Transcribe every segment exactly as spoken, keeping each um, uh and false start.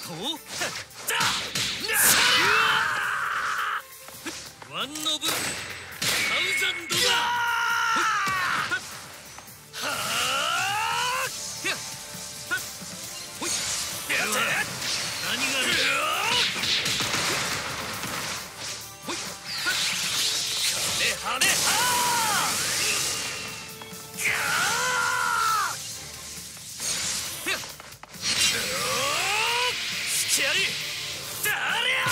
ワンノブサウザンドだ。はあ。ほい。何がある。ほい。カメハメハー。スキャリだりゃ。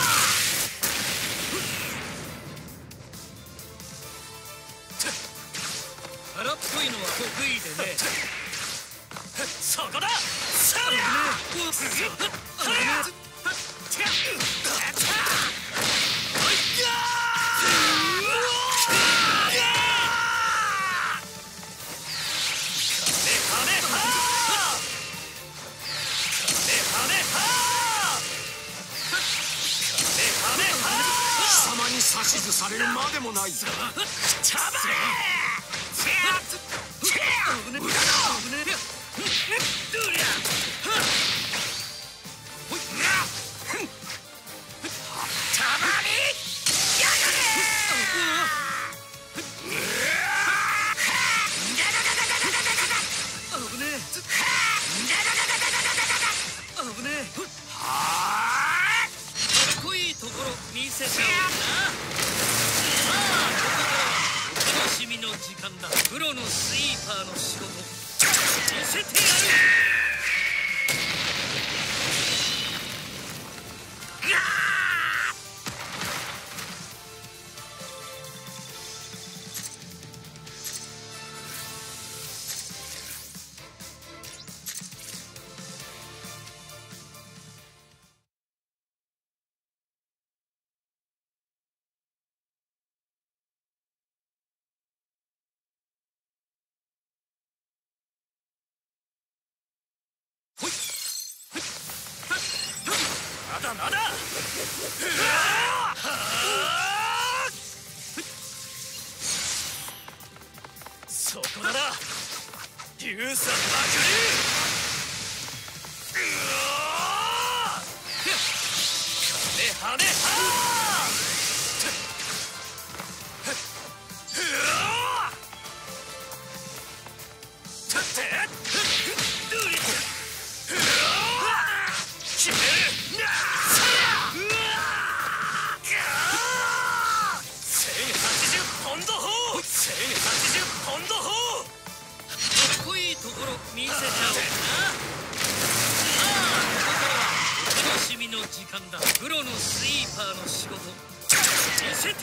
荒っぽいのは得意でね。そこだ。そりゃ。 貴様に指図されるまでもないぞ。 ちゃばれ。見せちゃおうな。さあ、ここからはお楽しみの時間だ。プロのスイーパーの仕事見せてやる。まだまだ。そこだな。竜さんまくり。カメハメハー。ってドリ決める。せんはちじゅうポンド砲。せんはちじゅうポンド砲。かっこいいところ見せちゃおうな。さあ、ここからはお楽しみの時間だ。プロのスイーパーの仕事見せてやる。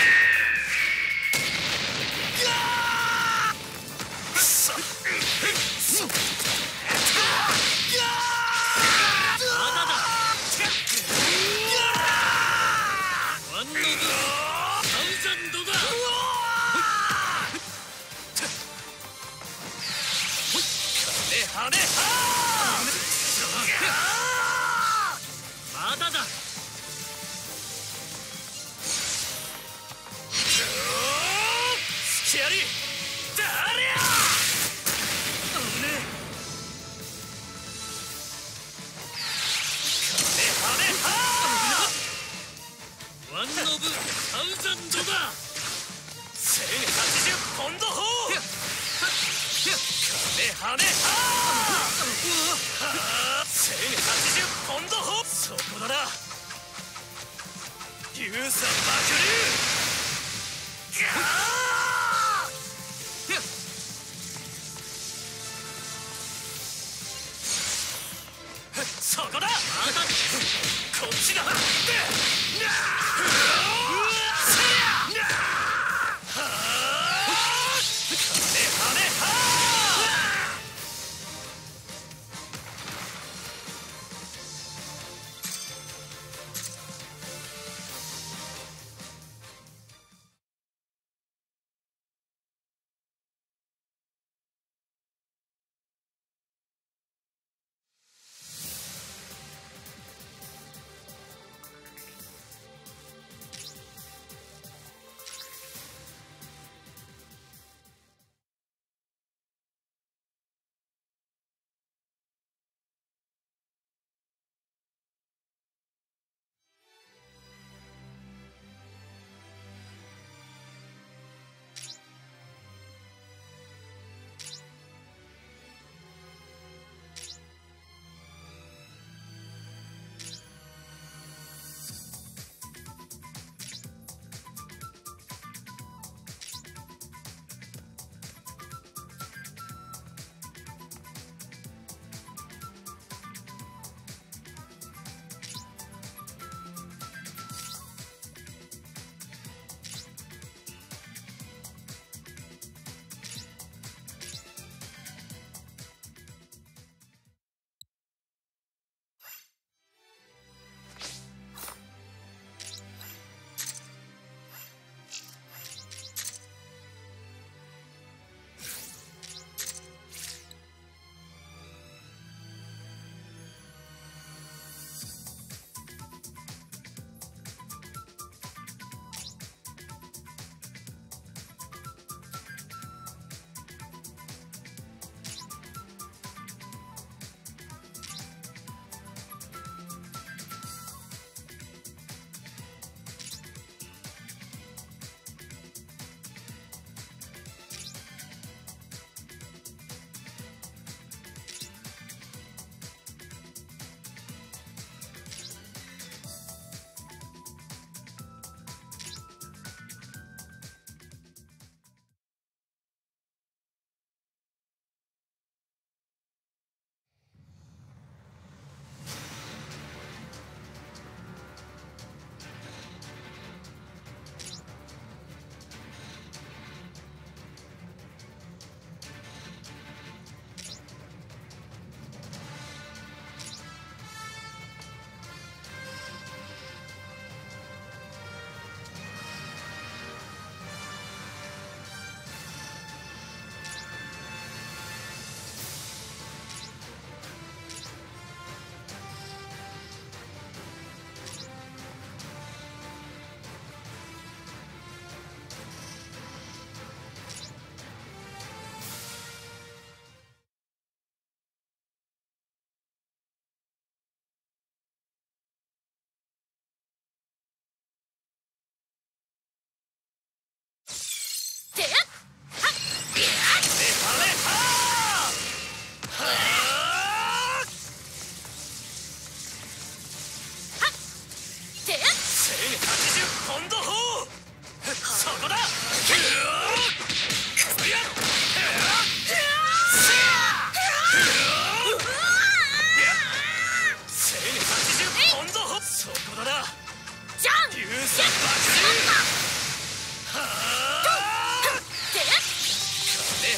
そそワンノブサウザンドだ。カメハメハー。まだだ。スキャリだりゃ。危ねえ。カメハメハー。ワンノブサウザンドだ。せんはちじゅうポンド砲。カメハメハー。せんはちじゅうポンド砲。そこだな。竜さんまくり。そこだ。こっちだ。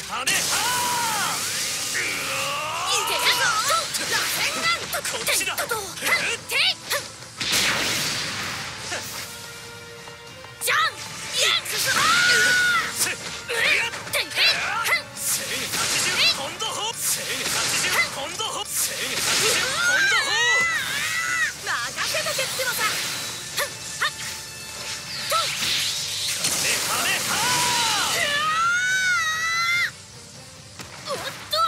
はねは逃げやぞ螺旋丸こっちだととてじゃんいくぞせってへせんはちじゅうポンド砲せんはちじゅうポンド砲せんはちじゅうポンド砲任せとけってのさはっとはねはねはおっと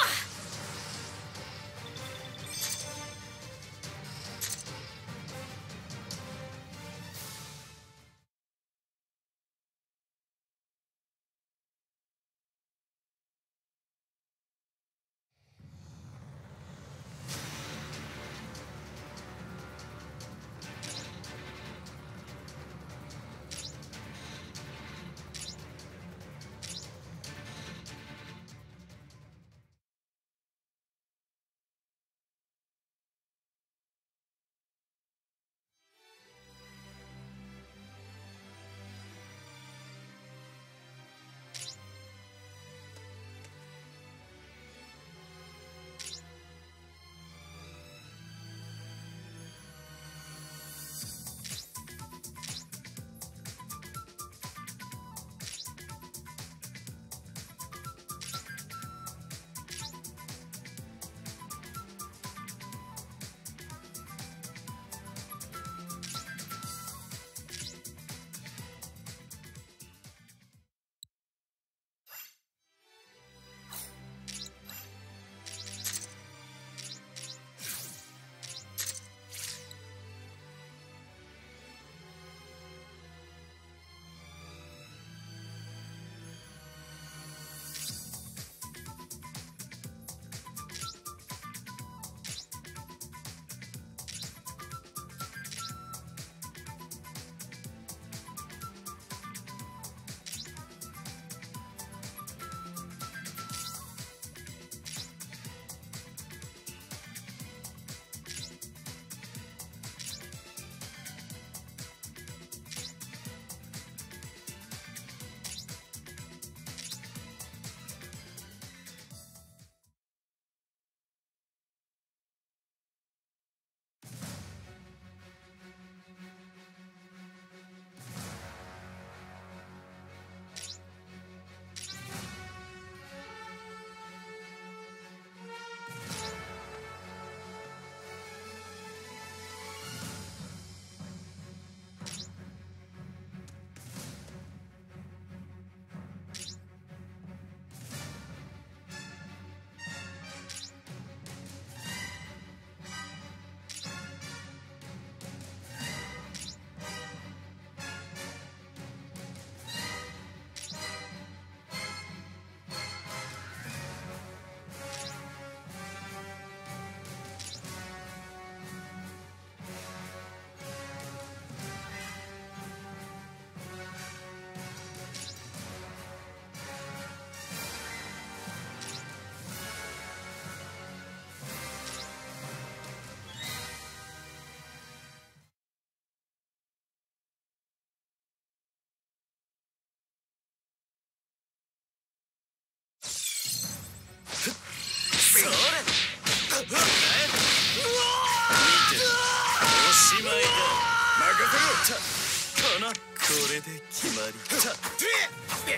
これで決まりだ。くらえ、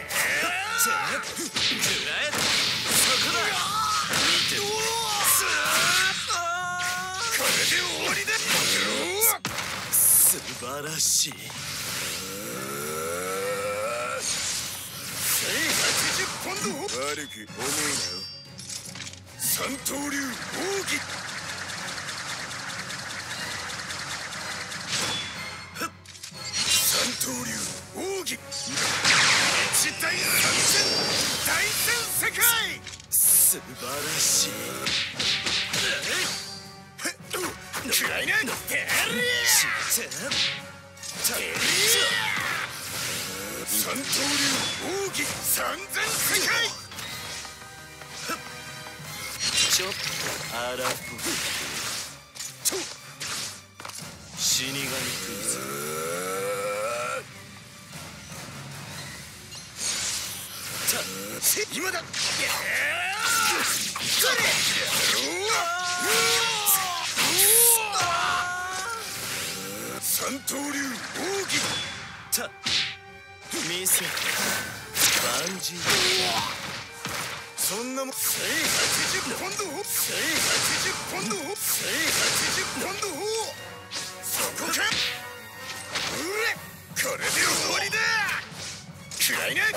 そこだ。見て。これで終わりだ。素晴らしい。せんはちじゅうポンド。悪く思うなよ。三刀流奥義。三刀流奥義。一大三戦大戦世界。素晴らしい。くらいな。テリア。三刀流奥義三千世界。ちょっと荒っぽい。死神クイズ。さ今だ。三刀流奥義た見せ万事そんなもん。せいはちじゅうポンドせいはちじゅうポンドせいはちじゅうポンドそこか。うれこれで終わりだ。くらいな。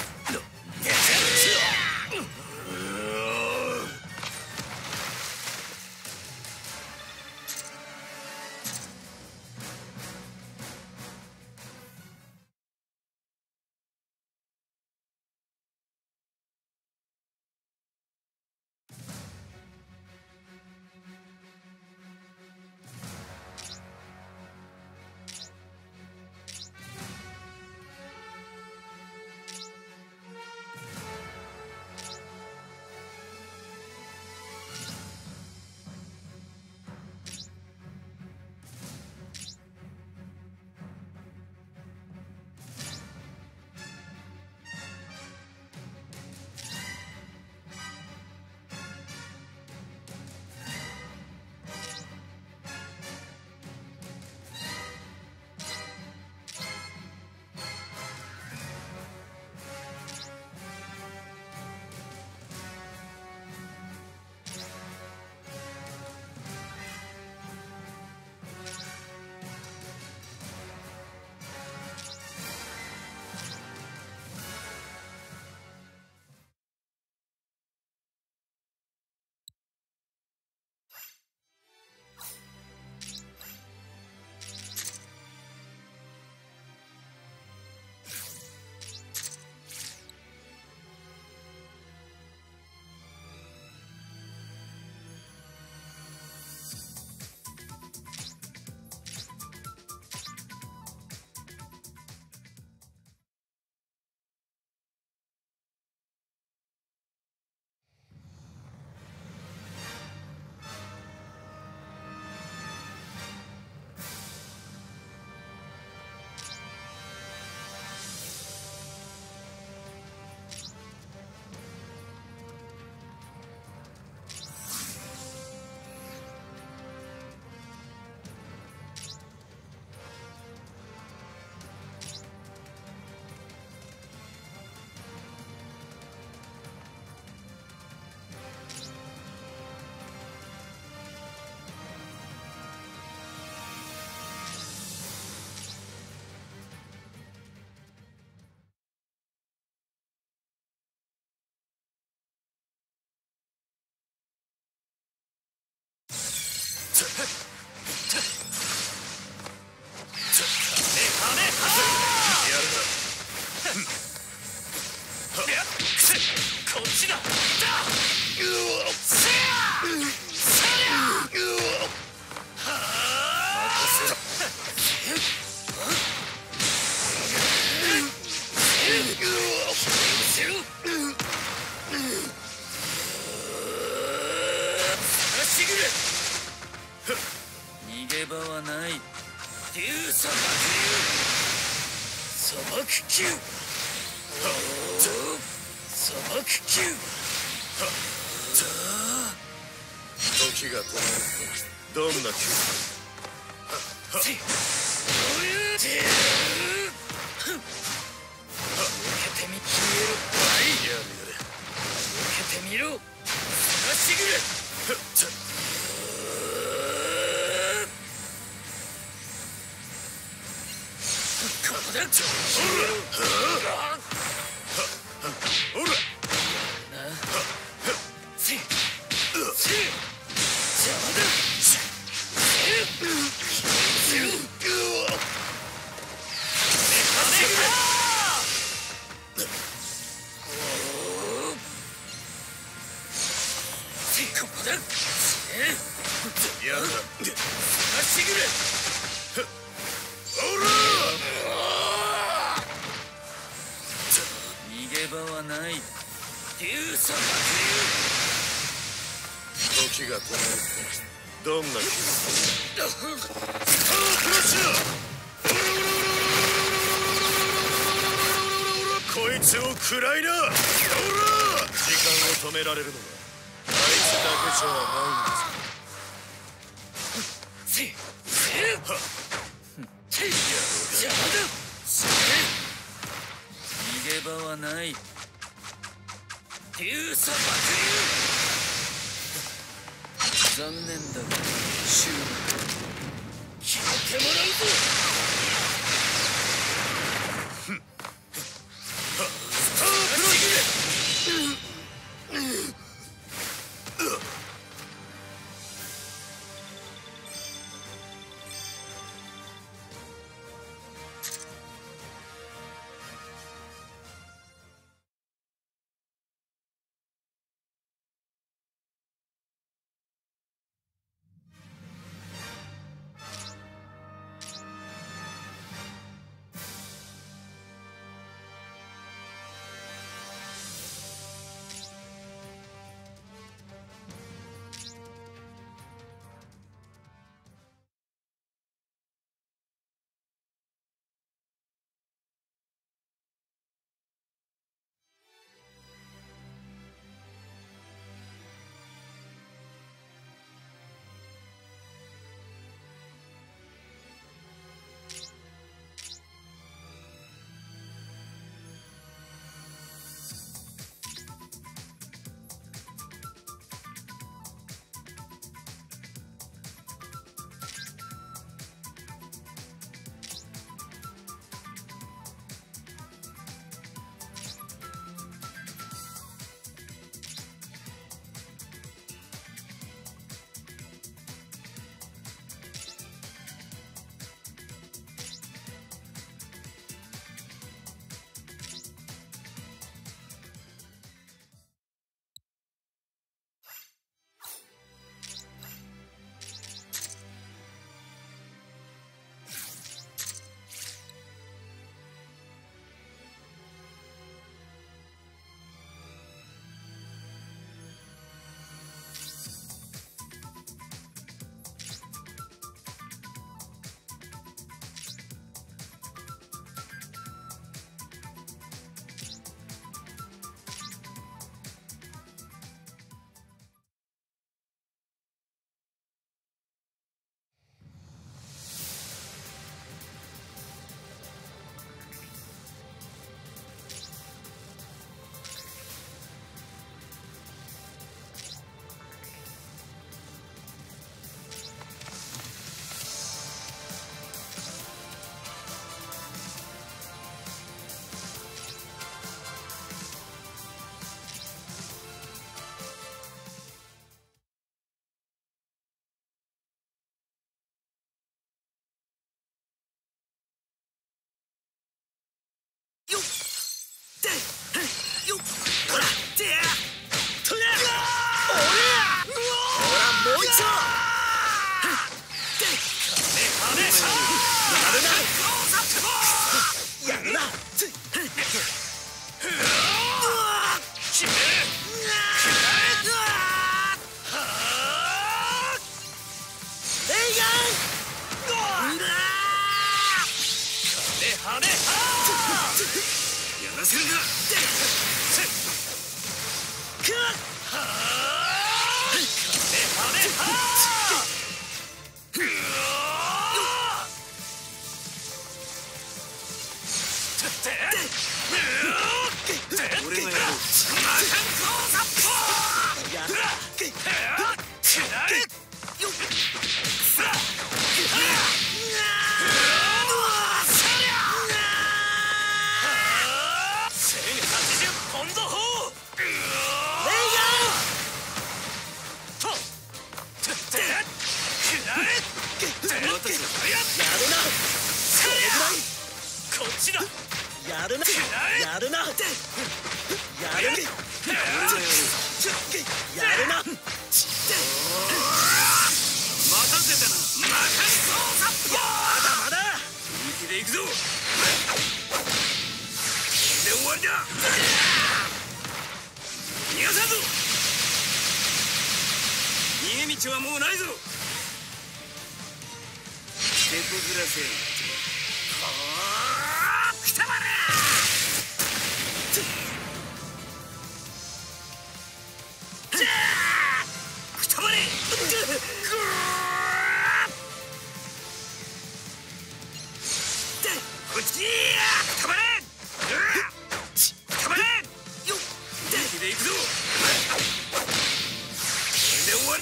こっちだ。逃げ場はない。竜砂漠竜砂漠球砂漠球時が止まるとどんな球受けてみ消えろ。 やれやれ受けてみろ。探しぐれ。ここだ。 ほらなせせ邪魔だ。ここだ。 やだ探しぐれ。 ほら逃げ場はない。竜砂漠時が止まるとどんな球スタークラッシャーこいつを食らいな。ほら時間を止められるのはあいつだけじゃないんです。せっせっはっせっ邪魔だ。それ逃げ場はない。流砂爆流残念だが終了。決めてもらうぞ。スタープロギレ。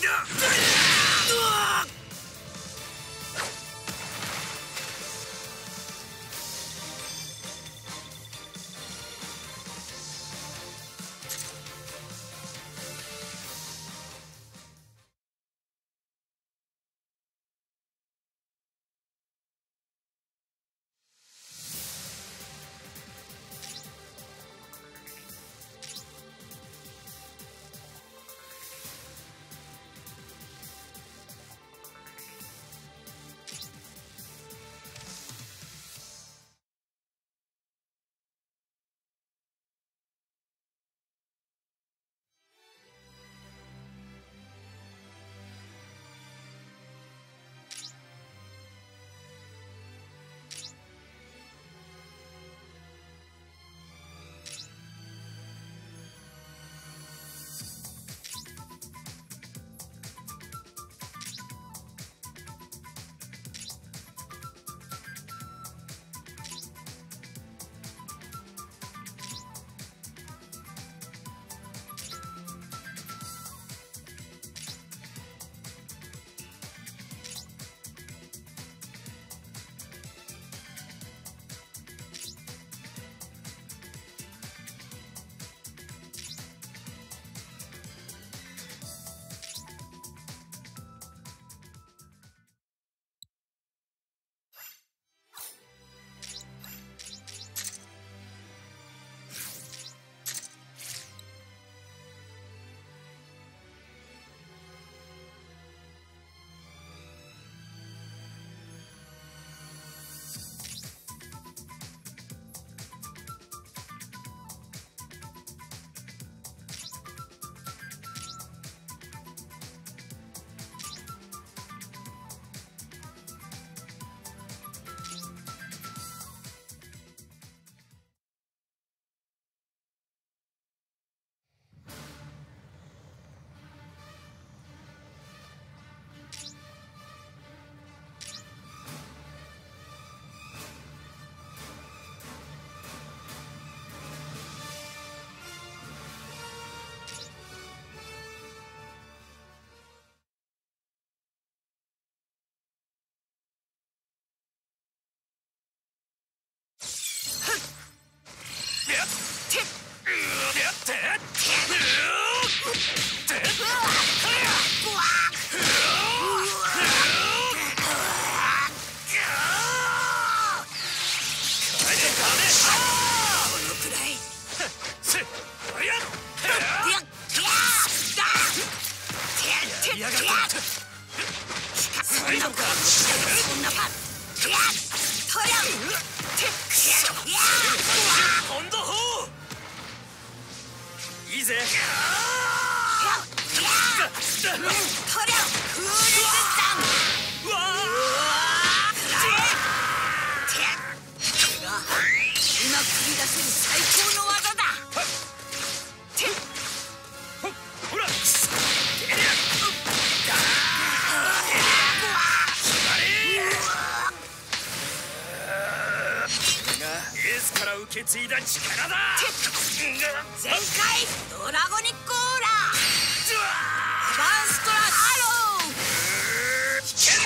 受け継いだ力だ。 全開ドラゴニックオーラアバンストラハロー危険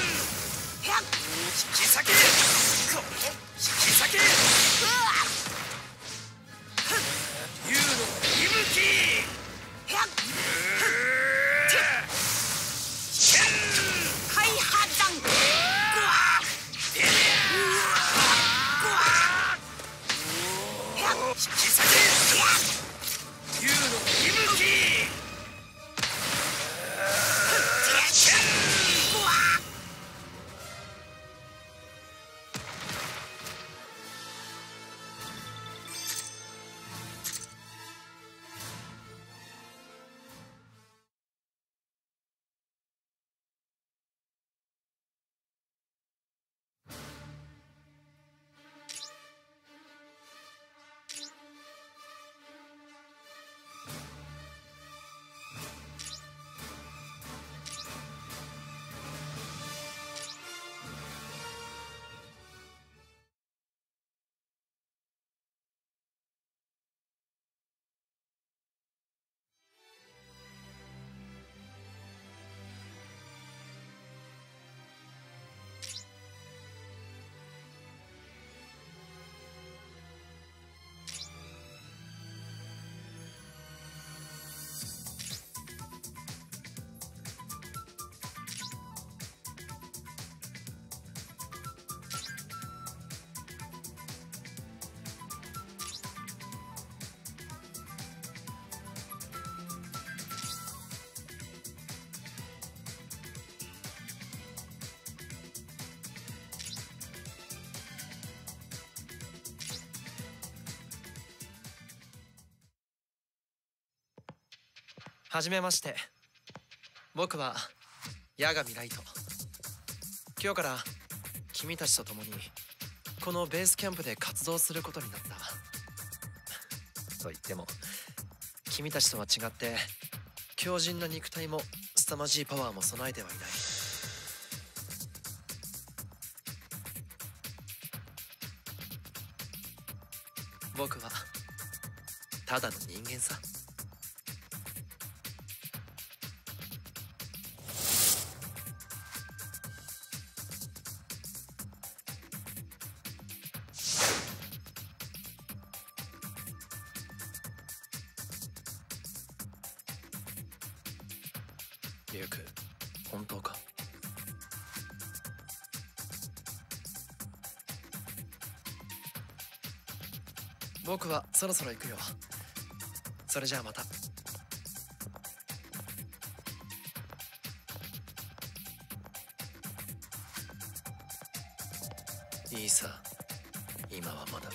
引き裂けこの引き裂け竜の息吹開破弾引き裂け竜の息吹はじめまして。僕は八神ライト。今日から君たちと共にこのベースキャンプで活動することになった。と言っても君たちとは違って強靭な肉体も凄まじいパワーも備えてはいない。僕はただの人間さ。リュウク、本当か？僕はそろそろ行くよ。それじゃあまた。いいさ、今はまだ。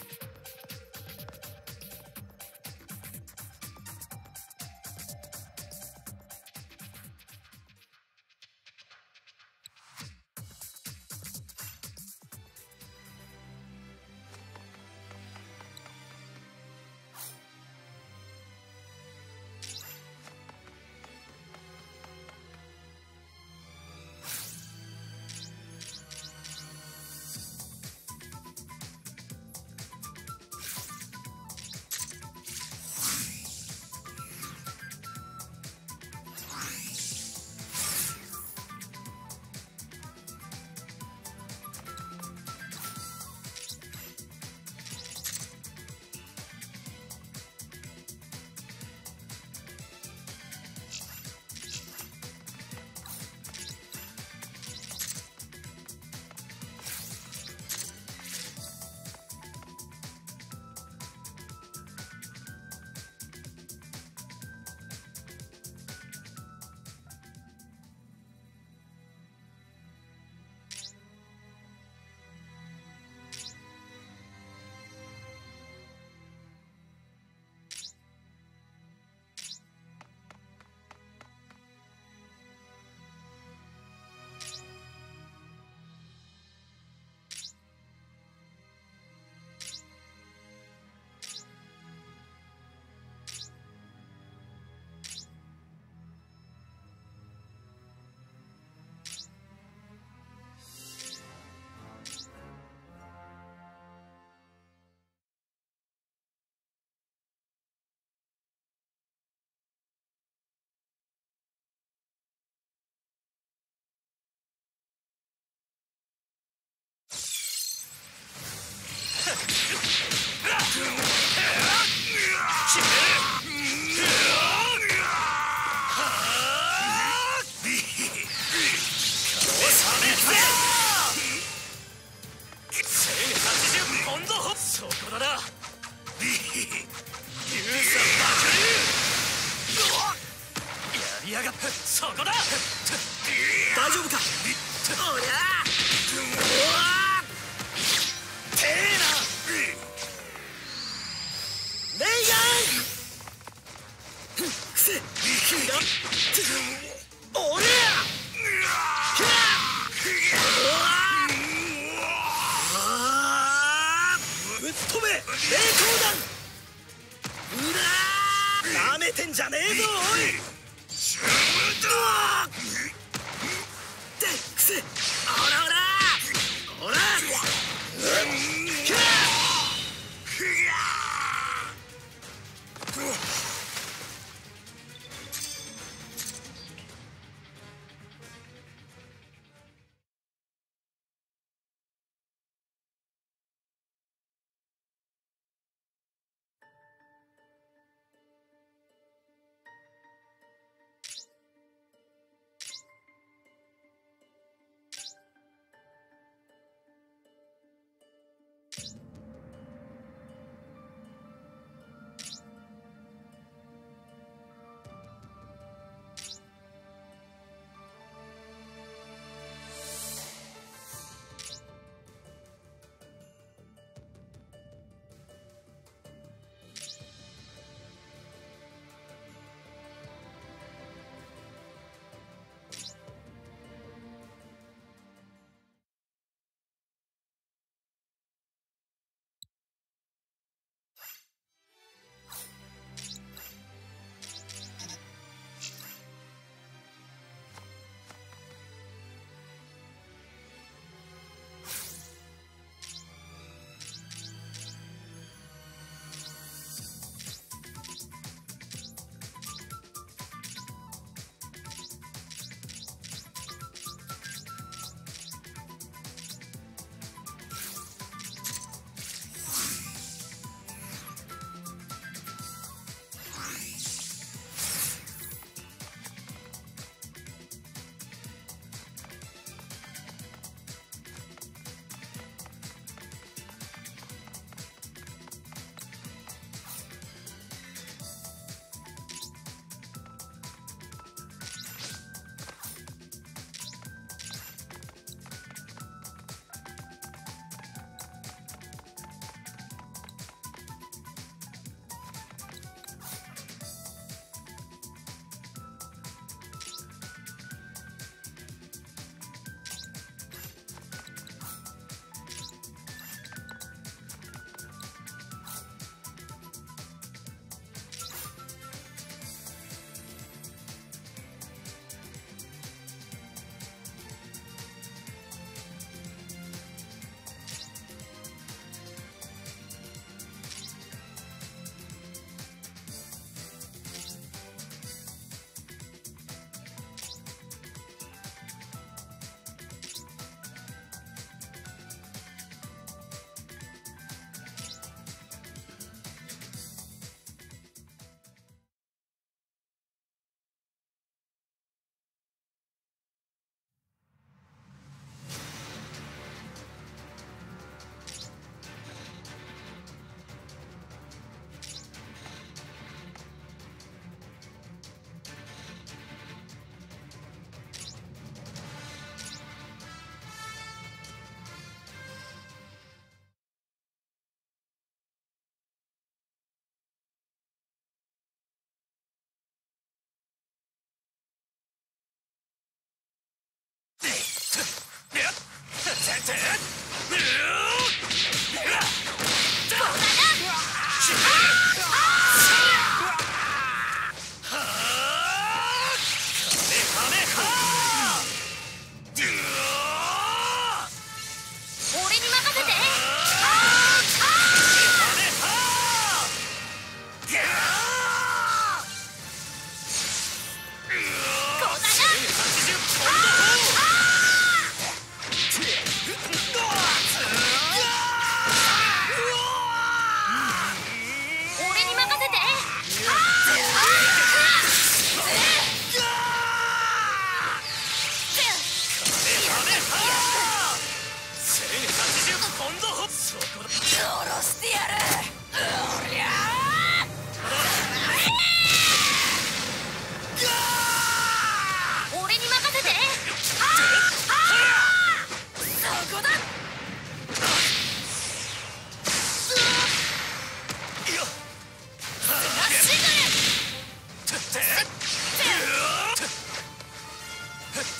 そこだ。 大丈夫か？ おりゃてえな。レイヤンくせ君がおりゃぶっ飛べ冷凍弾。うらーなめてんじゃねえぞおい。ってくせ。おらおらおら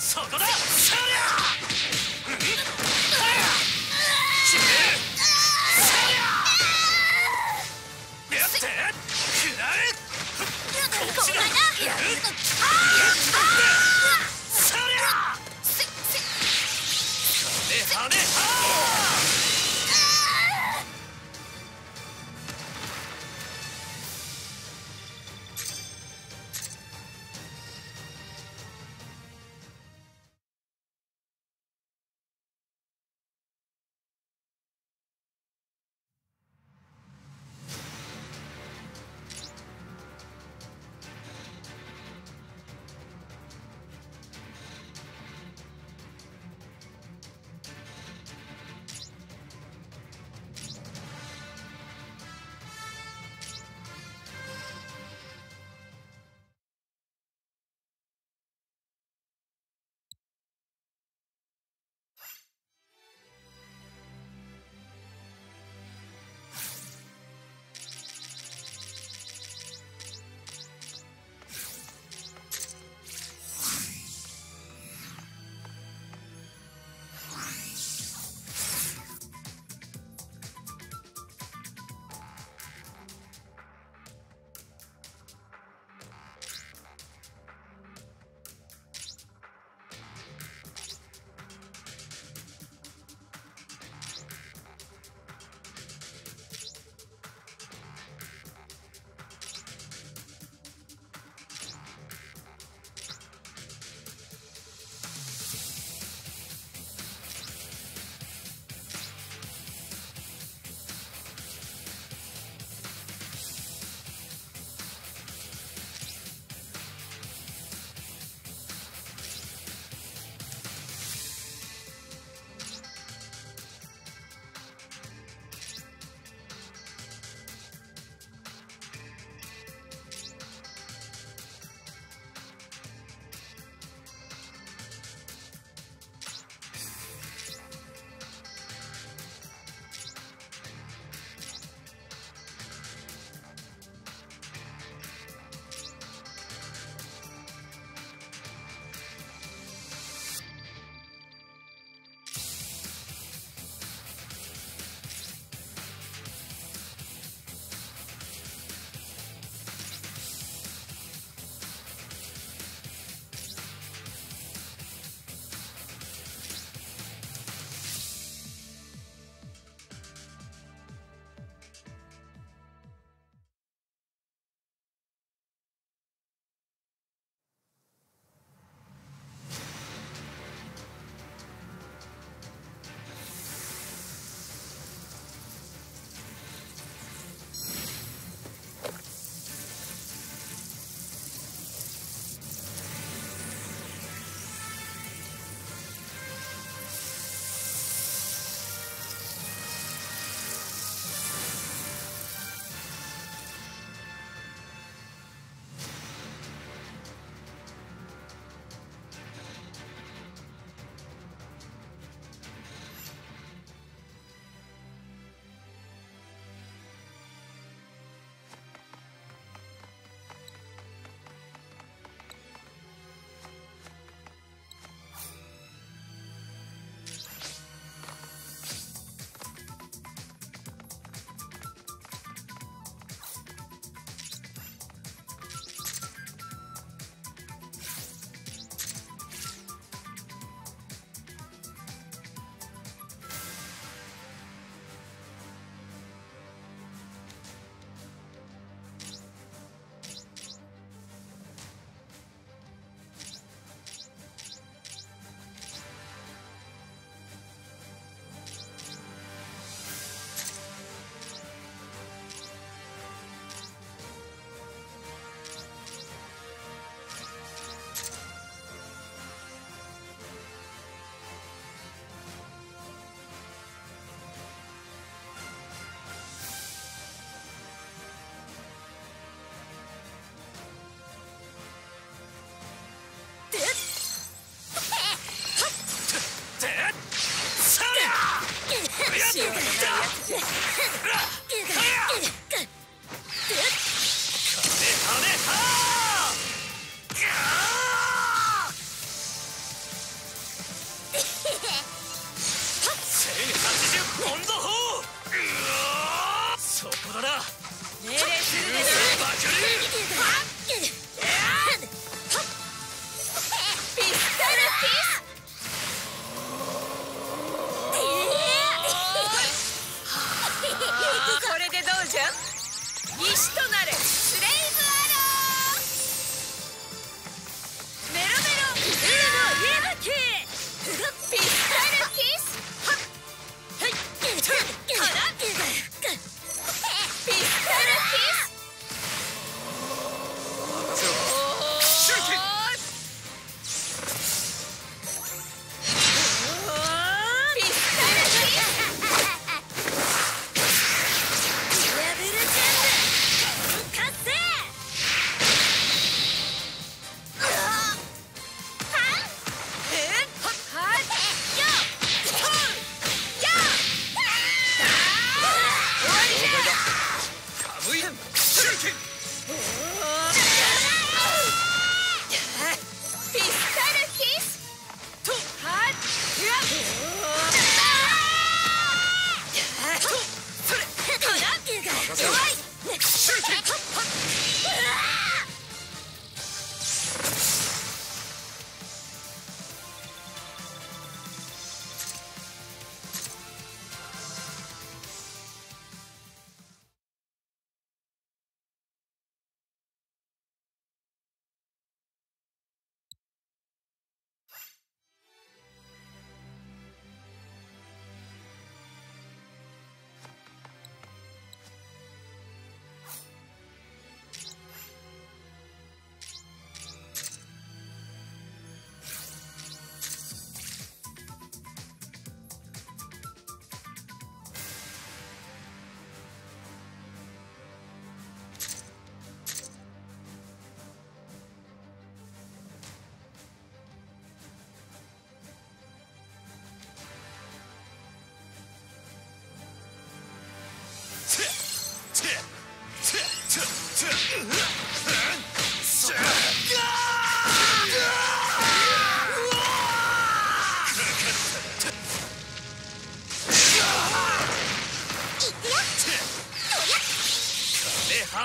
そこだ。そりゃやってくらえ。こっちだ。そりゃはねはね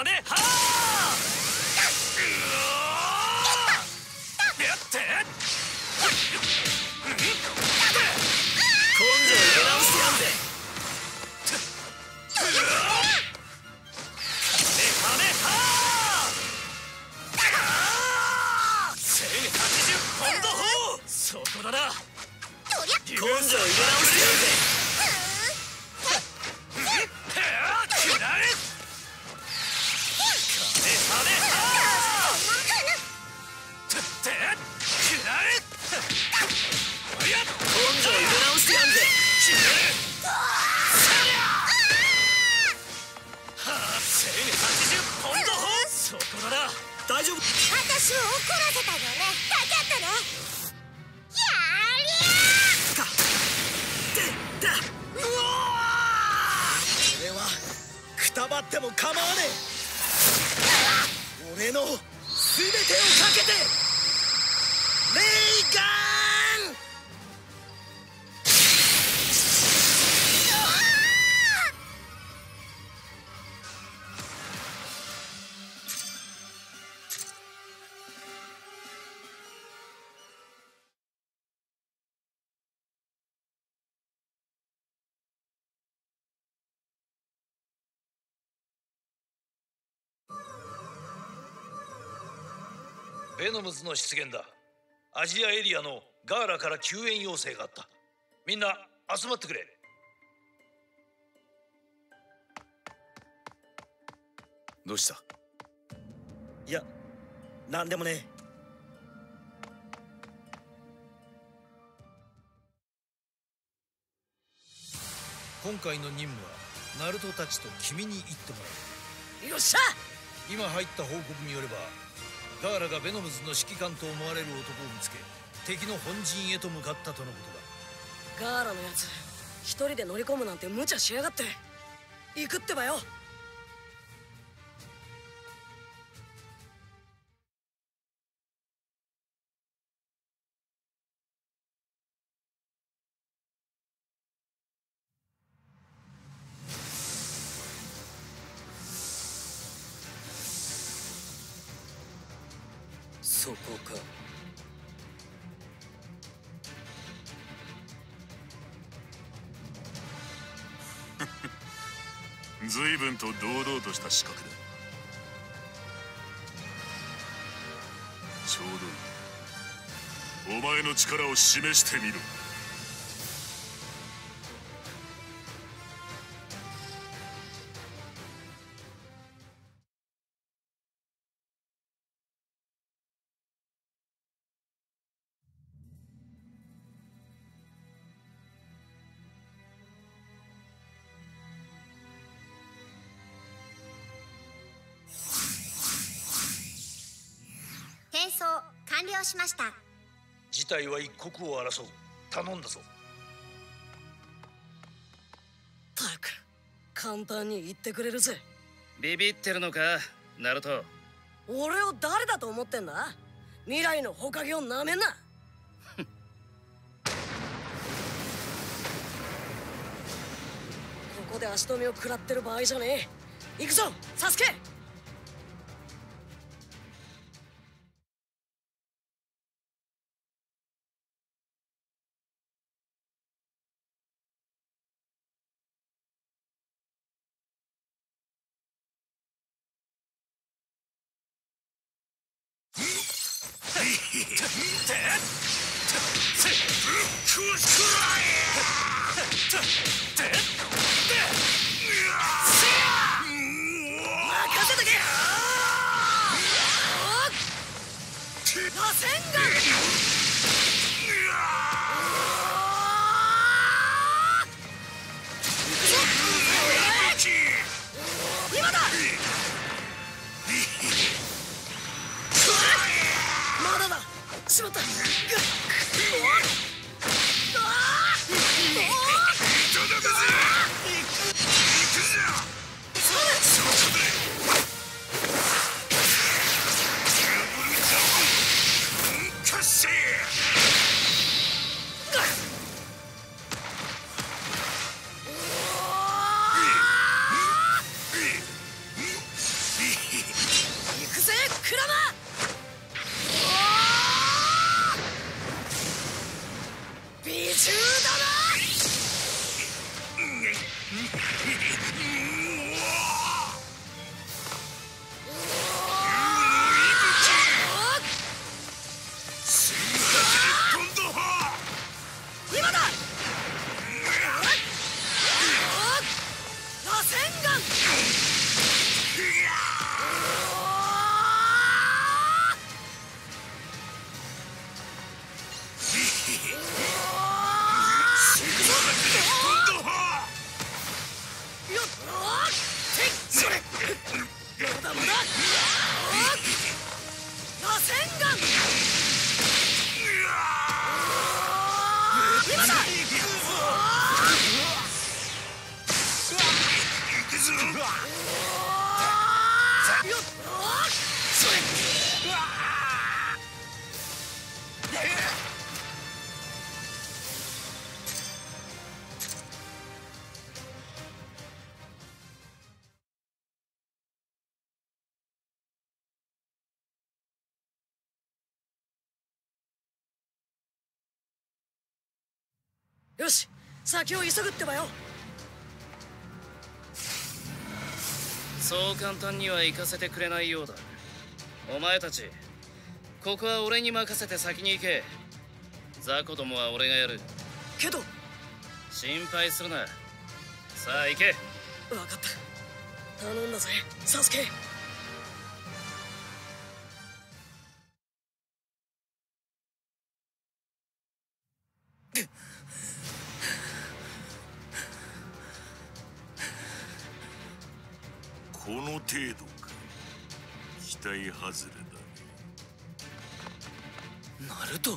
メハーやって根性入れ直してやんぜ。カメハメハーせんはちじゅうポンド砲。そこだな。根性入れ直してやんぜ。大丈夫。 私を怒らせたのね。かかったね。やりゃーかでだ。うわー。 俺はくたばっても構わねえ。俺の全てをかけてレイガン。 ベノムズの出現だ。アジアエリアのガーラから救援要請があった。みんな集まってくれ。 どうした？いや、なんでもね。 今回の任務はナルトたちと君に行ってもらう。 よっしゃ。 今入った報告によればガーラがベノムズの指揮官と思われる男を見つけ敵の本陣へと向かったとのことだ。ガーラのやつ一人で乗り込むなんて無茶しやがって。行くってばよ。 そこか。 随分と堂々とした資格だ。ちょうどいい。お前の力を示してみろ。 転送完了しました。 事態は一刻を争う。頼んだぞ。 たく簡単に言ってくれるぜ。 ビビってるのかナルト。 俺を誰だと思ってんだ。未来の火影をなめんな。ここで足止めを食らってる場合じゃねえ。行くぞサスケ。しまった。 中だな。今だ。螺旋丸。よし、先を急ぐってばよ。 そう簡単には行かせてくれないようだ。お前たち、ここは俺に任せて先に行け。雑魚どもは俺がやる。 けど心配するな。さあ行け。 分かった、頼んだぜサスケ。 この程度か。期待外れだ。 ナルト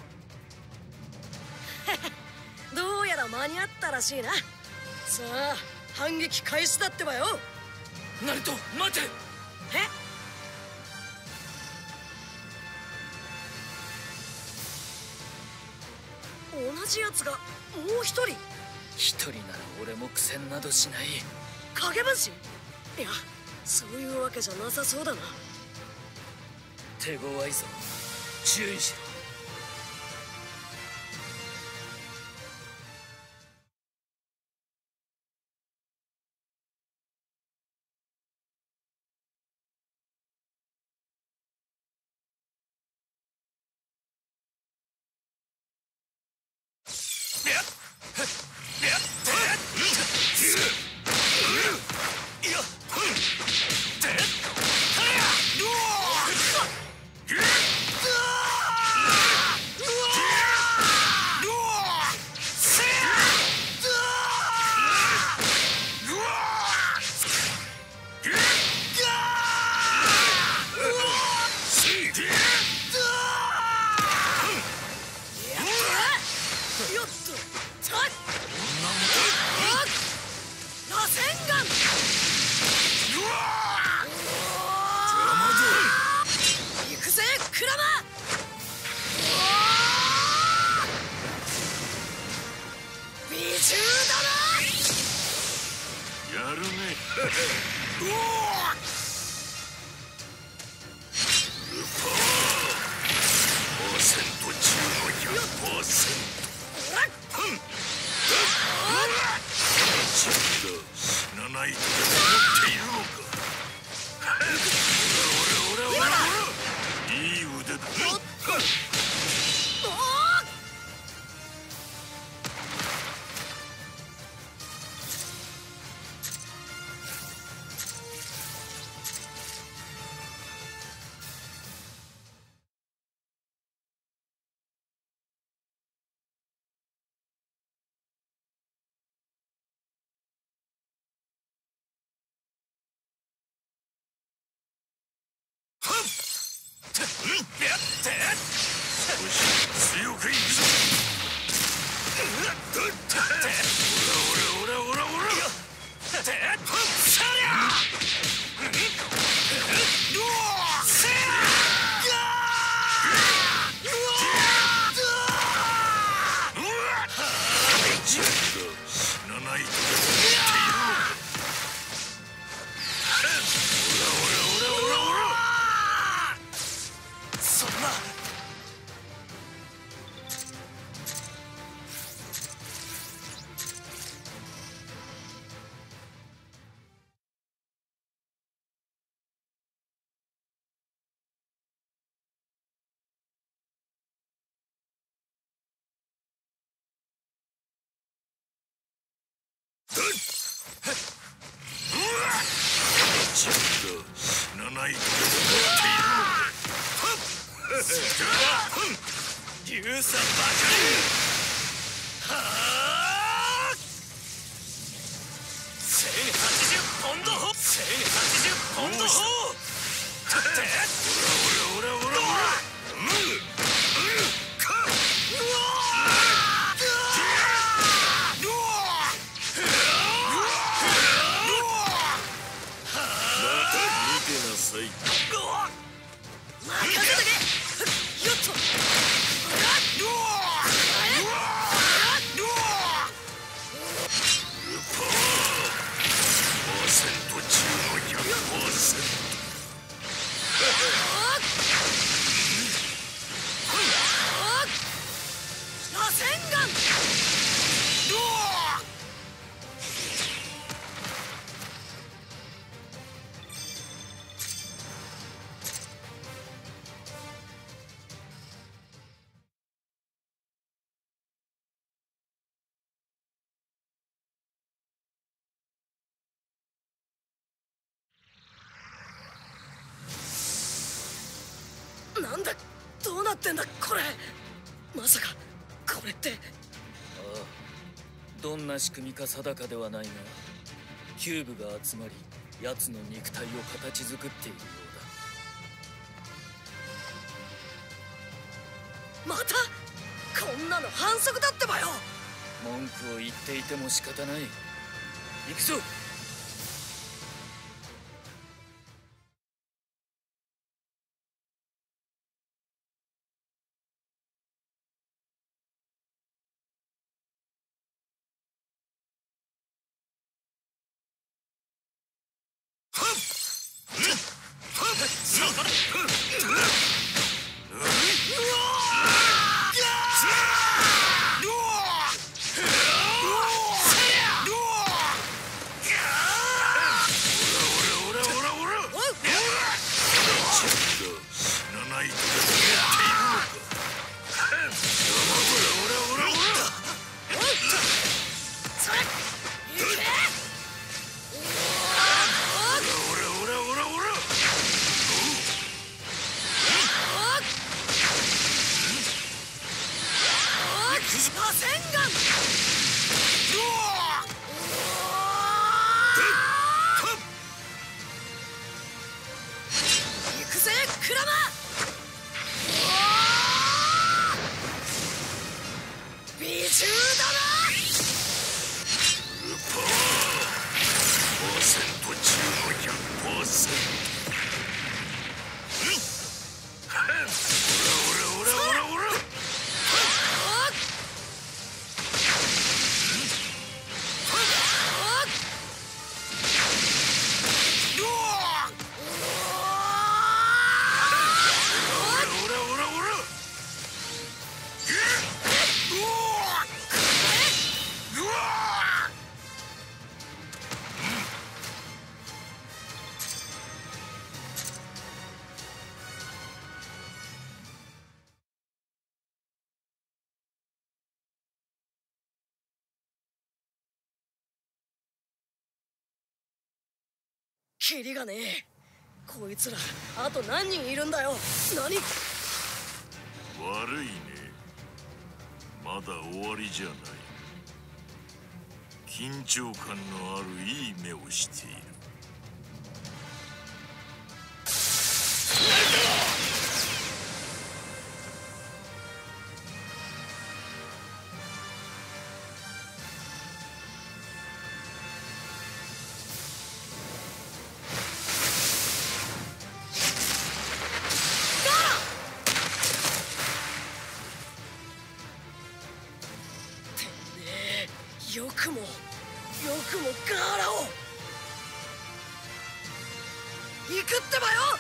どうやら間に合ったらしいな。さあ反撃開始だってばよ。 ナルト待て。 え、同じやつがもう一人。 一人なら俺も苦戦などしない。 影分身。いや、そういうわけじゃなさそうだな。 手強いぞ、注意しろ。 強くいくぞ。オラオラオラオラオラ。さりゃ。死なないと思っているのか。オラオラオラオラオラ。 そんな死なないと思っているのか。 竜さんばかり。はあせんはちじゅうポンド砲せんはちじゅうポンド砲ってオラオラオラオラオラムーかうわ任せとけ。よっと。なんだ、どうなってんだこれ。まさかこれって。ああ、どんな仕組みか定かではないが、キューブが集まり奴の肉体を形作っているようだ。 またこんなの反則だってばよ。 文句を言っていても仕方ない。行くぞ。 キリがねえ。こいつらあと何人いるんだよ。何。 悪いね、まだ終わりじゃない。緊張感のあるいい目をしている。 よくもよくもガーラを行くってばよ。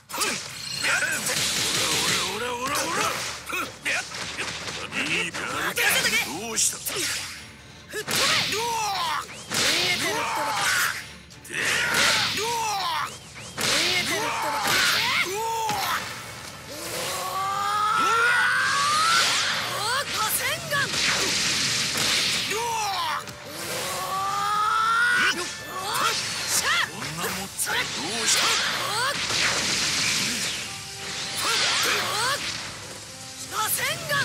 いいかした。 吹っ飛べ。見えてるってのか。見えてるってのか。螺旋丸。 こんなもったいどうした。 螺旋丸。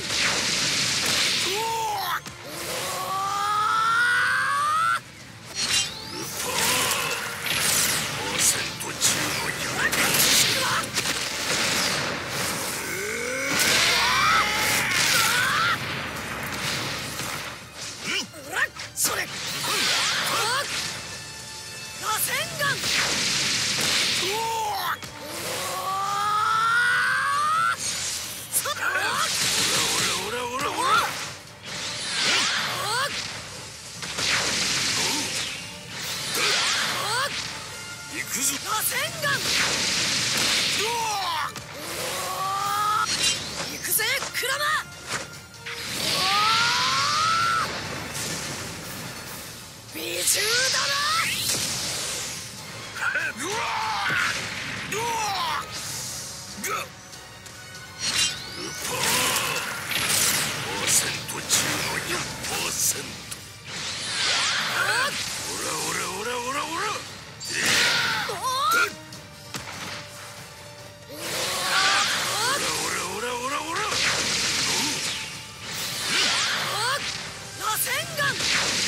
それ。螺旋丸。螺旋丸。行くぜクラマ。美獣だな。 パーセントじゅうのよんパーセント。オラオラオラオラオラ。螺旋丸。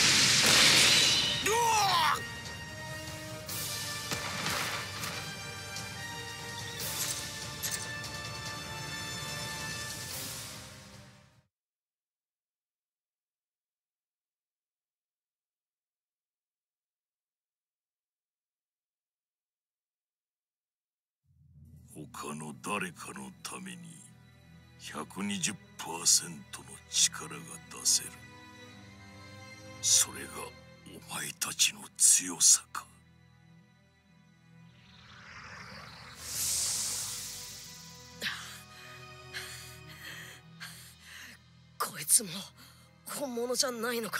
他の誰かのために ひゃくにじゅっパーセント の力が出せる。それがお前たちの強さか。 こいつも本物じゃないのか。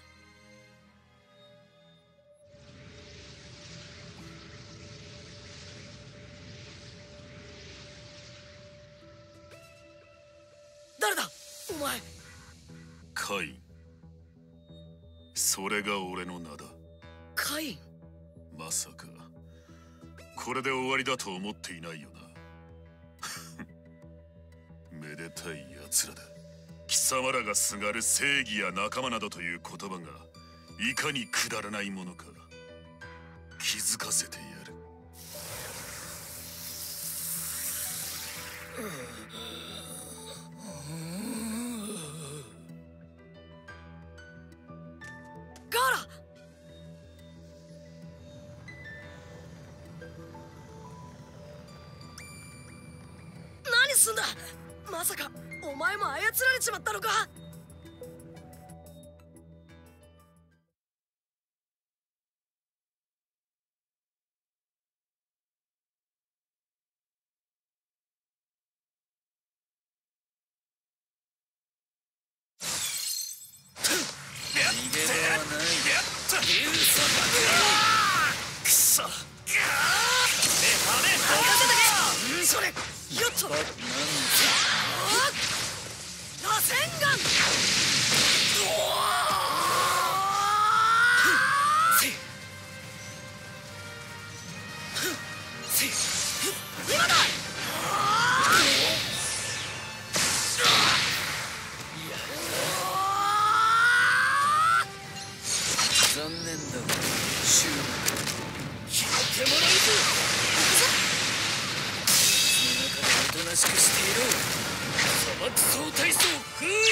誰だお前。 カイン。それが俺の名だ。 カイン。 まさかこれで終わりだと思っていないよな。めでたいやつらだ。貴様らがすがる正義や仲間などという言葉がいかにくだらないものか気づかせてやる。 ガーラ。何すんだ。まさかお前も操られちまったのか。 逃げ場はない。 流砂くそ。 それ。よっと。螺旋丸。今だ。 残念だがシュー拾ってもらうぞ。 中でおとなしくしていろ。 砂漠総体操封印。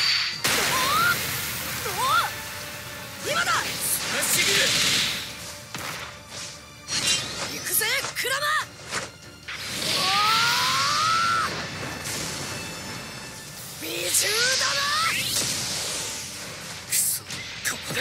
今だ。 すぎる。 行くぜクラマ。美獣だな。 くそ。 ここだ。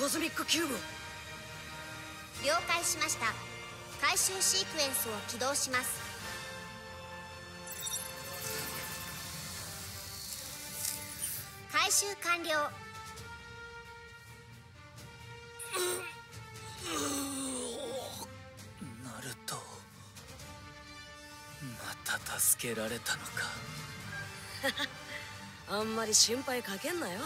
コズミックキューブを。 了解しました。回収シークエンスを起動します。回収完了。 ナルト、また助けられたのか。 あんまり心配かけんなよ。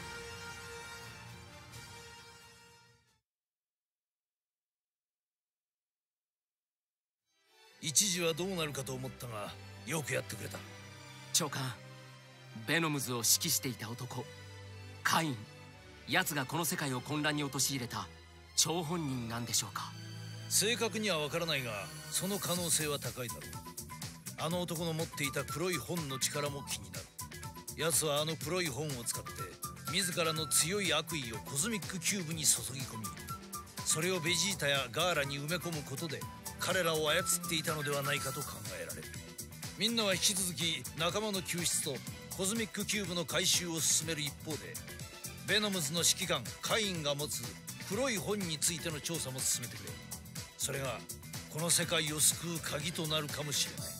一時はどうなるかと思ったが、よくやってくれた。 長官、ベノムズを指揮していた男カイン、奴がこの世界を混乱に陥れた張本人なんでしょうか。 正確には分からないが、その可能性は高いだろう。あの男の持っていた黒い本の力も気になる。奴はあの黒い本を使って自らの強い悪意をコズミックキューブに注ぎ込み、それをベジータやガーラに埋め込むことで彼らを操っていたのではないかと考えられる。みんなは引き続き仲間の救出とコズミックキューブの回収を進める一方で、ベノムズの指揮官カインが持つ黒い本についての調査も進めてくれ。それがこの世界を救う鍵となるかもしれない。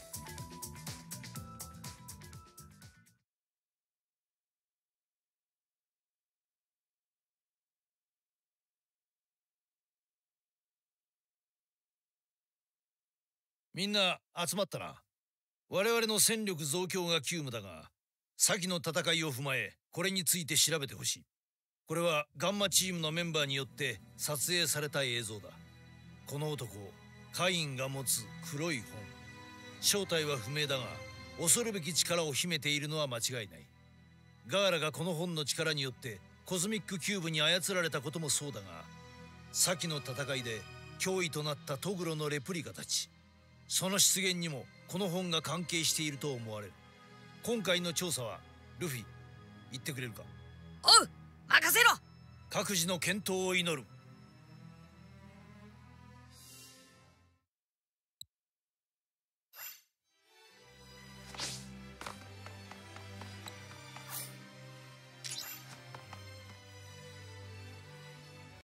みんな集まったな。我々の戦力増強が急務だが、先の戦いを踏まえこれについて調べてほしい。これはガンマチームのメンバーによって撮影された映像だ。この男カインが持つ黒い本、正体は不明だが恐るべき力を秘めているのは間違いない。ガーラがこの本の力によってコズミックキューブに操られたこともそうだが、先の戦いで脅威となったトグロのレプリカたち、その出現にもこの本が関係していると思われる。今回の調査はルフィ、言ってくれるか。 おう、任せろ。 各自の健闘を祈る。